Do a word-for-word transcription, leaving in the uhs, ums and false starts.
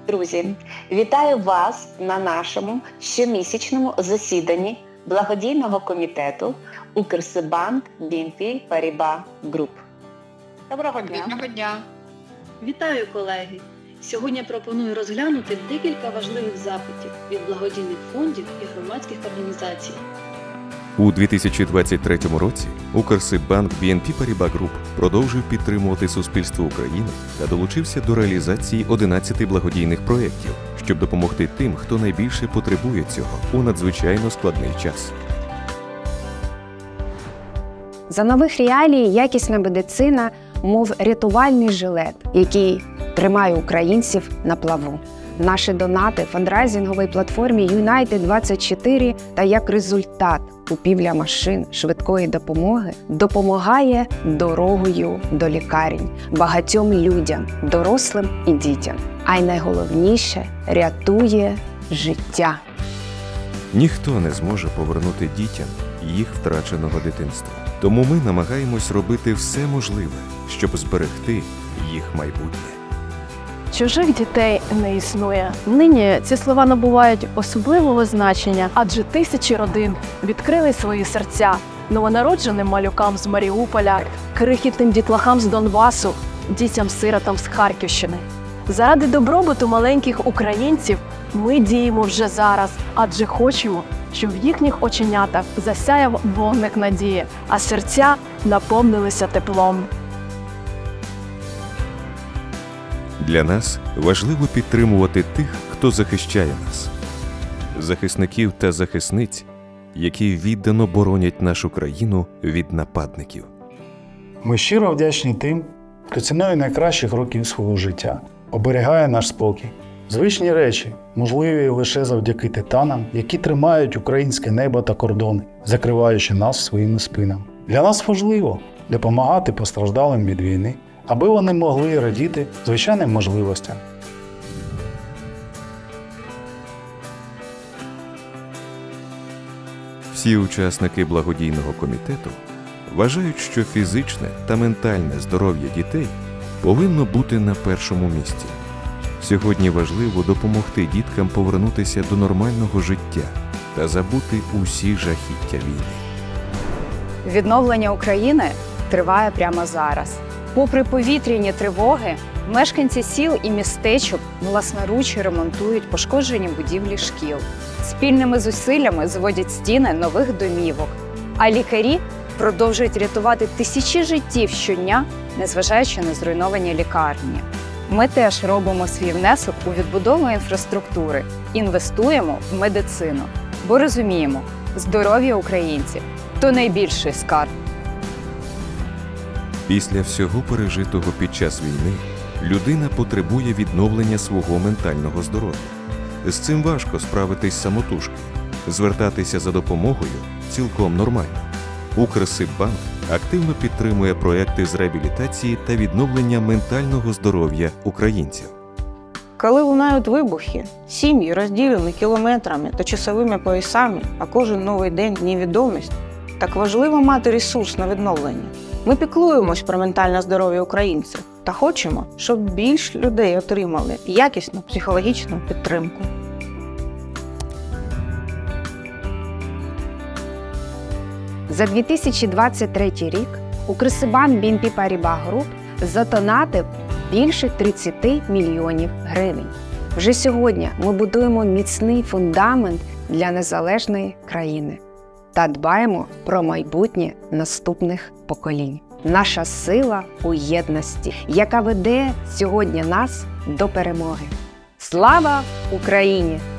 Друзі, вітаю вас на нашому щомісячному засіданні благодійного комітету Укрсибанк бі ен пі Paribas Group. Доброго дня! Доброго дня! Вітаю, колеги! Сьогодні пропоную розглянути декілька важливих запитів від благодійних фондів і громадських організацій. У дві тисячі двадцять третьому році Укрсибанк бі ен пі Paribas Group продовжив підтримувати суспільство України та долучився до реалізації одинадцяти благодійних проєктів, щоб допомогти тим, хто найбільше потребує цього у надзвичайно складний час. За нових реалій якісна медицина, мов рятувальний жилет, який тримає українців на плаву. Наші донати фандрайзинговій платформі Юнайтед двадцять чотири та як результат купівля машин швидкої допомоги допомагає дорогою до лікарень багатьом людям, дорослим і дітям. А й найголовніше – рятує життя. Ніхто не зможе повернути дітям їх втраченого дитинства. Тому ми намагаємось робити все можливе, щоб зберегти їх майбутнє. Чужих дітей не існує. Нині ці слова набувають особливого значення, адже тисячі родин відкрили свої серця новонародженим малюкам з Маріуполя, крихітним дітлахам з Донбасу, дітям-сиротам з Харківщини. Заради добробуту маленьких українців ми діємо вже зараз, адже хочемо, щоб в їхніх оченятах засяяв вогник надії, а серця наповнилися теплом. Для нас важливо підтримувати тих, хто захищає нас. Захисників та захисниць, які віддано боронять нашу країну від нападників. Ми щиро вдячні тим, хто ціною найкращих років свого життя оберігає наш спокій. Звичні речі можливі лише завдяки титанам, які тримають українське небо та кордони, закриваючи нас своїми спинами. Для нас важливо допомагати постраждалим від війни, аби вони могли радіти звичайним можливостям. Всі учасники благодійного комітету вважають, що фізичне та ментальне здоров'я дітей повинно бути на першому місці. Сьогодні важливо допомогти діткам повернутися до нормального життя та забути усі жахіття війни. Відновлення України триває прямо зараз. Попри повітряні тривоги, мешканці сіл і містечок власноруч ремонтують пошкоджені будівлі шкіл. Спільними зусиллями зводять стіни нових домівок. А лікарі продовжують рятувати тисячі життів щодня, незважаючи на зруйновані лікарні. Ми теж робимо свій внесок у відбудову інфраструктури, інвестуємо в медицину, бо розуміємо, здоров'я українців – то найбільший скарб. Після всього пережитого під час війни людина потребує відновлення свого ментального здоров'я. З цим важко справитись самотужки. Звертатися за допомогою цілком нормально. Укрсиббанк активно підтримує проекти з реабілітації та відновлення ментального здоров'я українців. Коли лунають вибухи, сім'ї розділені кілометрами та часовими поясами, а кожен новий день – невідомість, так важливо мати ресурс на відновлення. Ми піклуємось про ментальне здоров'я українців та хочемо, щоб більше людей отримали якісну психологічну підтримку. За дві тисячі двадцять третій рік Укрсибанк бі ен пі Paribas Group задонатив більше тридцяти мільйонів гривень. Вже сьогодні ми будуємо міцний фундамент для незалежної країни та дбаємо про майбутнє наступних поколінь. Наша сила у єдності, яка веде сьогодні нас до перемоги. Слава Україні!